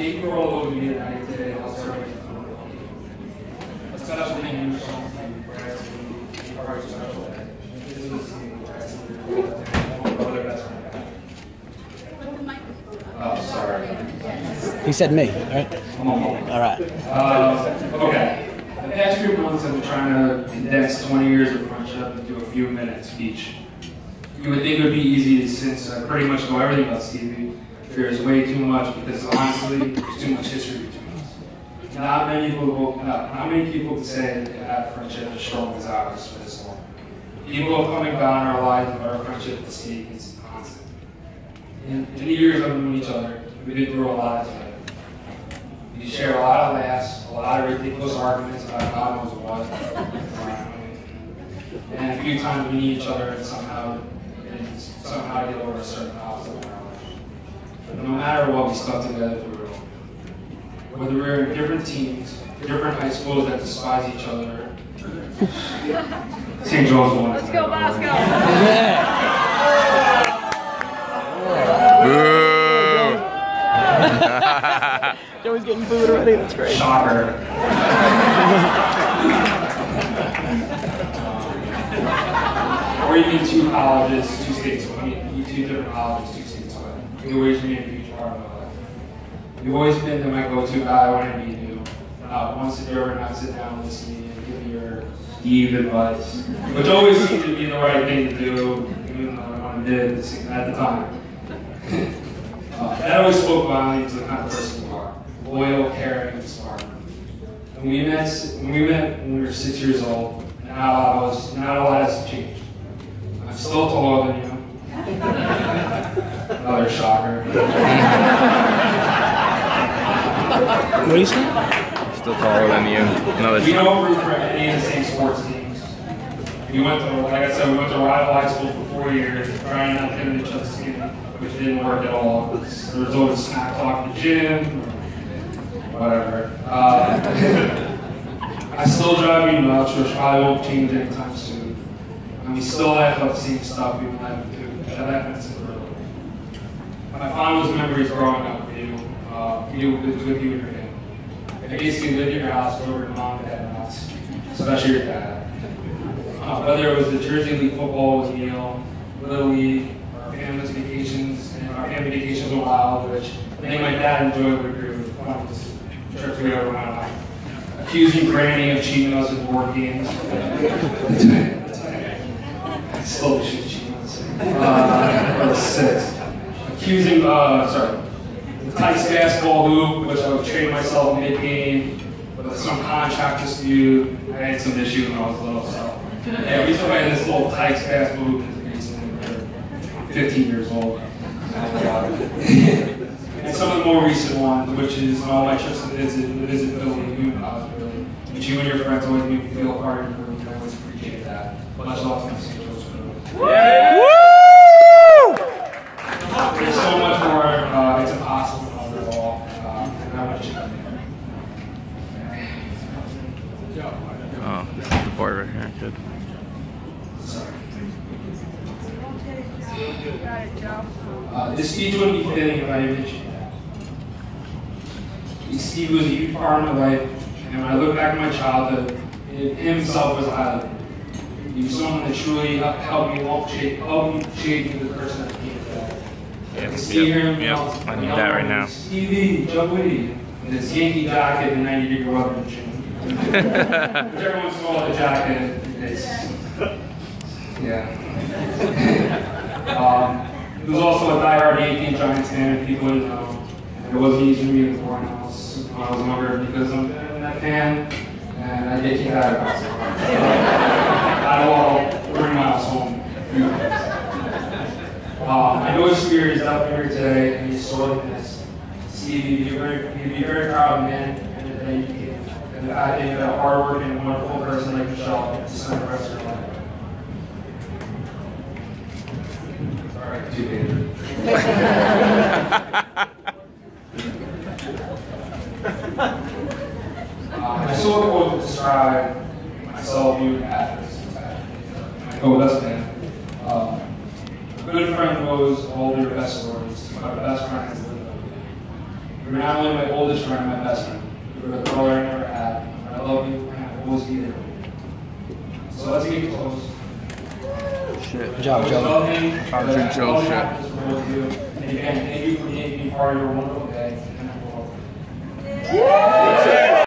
thank you for all those of you that I today. I'll start with a special thank you for asking our special day. This is my best friend. Oh, sorry. He said me, right? I'm on hold. All right. Okay. The past few months, I've been trying to condense 20 years of friendship into a few minutes each. You would think it would be easy since I pretty much know everything about Stevie. There's way too much because honestly, there's too much history between us. Not many people can say they have friendship as strong as ours for this long. People have come and gone in our lives, but our friendship with Steve is constant. In the years of knowing each other, we've been through a lot together. We share a lot of laughs, a lot of ridiculous arguments about God knows what. And a few times we need each other and somehow get over a certain obstacle in our life. But no matter what, we stuck together through it all. Whether we're in different teams, different high schools that despise each other. St. John's one. Let's go, Bosco! Joey's getting booed already, that's great. Shocker. Or even two colleges, two states, two different colleges, two states away. You've always been a huge part of my life. You've always been my go-to guy when I need you. Once a year, not sit down and listen to me and give me your deep advice, which always seemed to be the right thing to do, even though I did at the time. That always spoke volumes to the kind of person you are. Loyal, caring, and smart. When we met when we were 6 years old, not a lot has changed. I'm still taller than you. Another shocker. What do you say? Still taller than you. Another We don't root for any of the same sports teams. We went to, like I said, we went to rival high school for 4 years, trying not to get in each other's skin, which didn't work at all. There was always smack talk in the gym, whatever. I still drive you nuts, which probably won't change anytime soon. And we still laugh about the same stuff we laugh to. My fondest memories growing up with you, with you and your family. I basically lived in your house, over your mom and dad house, especially your dad. Whether it was the Jersey League football with Neil, Little League, our family vacations were wild, which I think my dad enjoyed with your funniest trips we ever went on. Accusing Granny of cheating us in board games. Still shoot cheating us. I was 6. Accusing, the Tice basketball hoop, which I would trade myself mid-game with some contract dispute. I had some issues when I was little, so. Yeah, we still had this little Tice basketball hoop in the basement when we were 15 years old. And some of the more recent ones, which is all my trips to visit Philly, which you and your friends always make me feel part of your group, and I always appreciate that. Much love from St. Joe's. There's so much more, it's impossible to cover it all, and I want you to come Oh, this is the board right here. Good. This speech wouldn't be fitting if I didn't mention that. Steve was a huge part of my life, and when I look back at my childhood, him himself was a highlight. He was someone that truly helped me shape me to the person I became today. Yep, I see him, I need that right now. Stevie, Joe Whitty, in his Yankee jacket and 90-degree weather and shit. Whichever one's called a jacket, it's, yeah. He was also a diehard Yankee and Giants fan, and people didn't know. It wasn't easy for me to born when I was younger because I'm that fan, and I get kicked out of house. I will bring my house home. I know his spirit is out here today, and he's sorely missed. Steve, you'd be very proud of man and the day you came. And I think that a hardworking and wonderful person like Michelle to spend the rest of your life. Alright, too big. I saw a quote to describe myself, you, and athletes. My co-best man. A good friend knows all their best stories, but a best friend has lived them. You're not only my oldest friend, my best friend. You're the brother I never had. I love you, and I will always be there. So let's get close. Shit. Good job, Joe. Love him. Trying to drink Joe's shit. And again, thank you for making me part of your wonderful day. And I will.